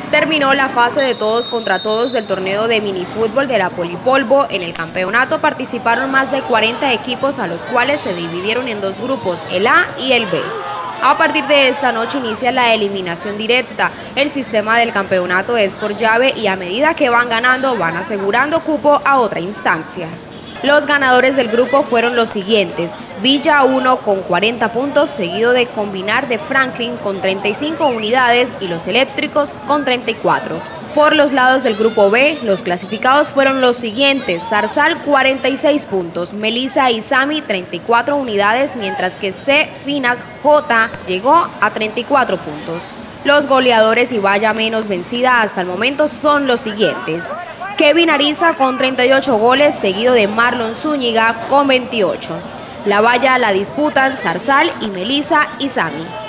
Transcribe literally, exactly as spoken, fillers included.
Terminó la fase de todos contra todos del torneo de minifútbol de la Polipolvo. En el campeonato participaron más de cuarenta equipos, a los cuales se dividieron en dos grupos, el A y el B. A partir de esta noche inicia la eliminación directa. El sistema del campeonato es por llave y a medida que van ganando van asegurando cupo a otra instancia. Los ganadores del grupo fueron los siguientes: Villa uno con cuarenta puntos, seguido de Combinar de Franklin con treinta y cinco unidades y Los Eléctricos con treinta y cuatro. Por los lados del grupo B, los clasificados fueron los siguientes: Zarzal cuarenta y seis puntos, Melissa y Sami treinta y cuatro unidades, mientras que C Finas J llegó a treinta y cuatro puntos. Los goleadores y valla menos vencida hasta el momento son los siguientes: Kevin Ariza con treinta y ocho goles, seguido de Marlon Zúñiga con veintiocho. La valla la disputan Zarzal y Melissa y Sami.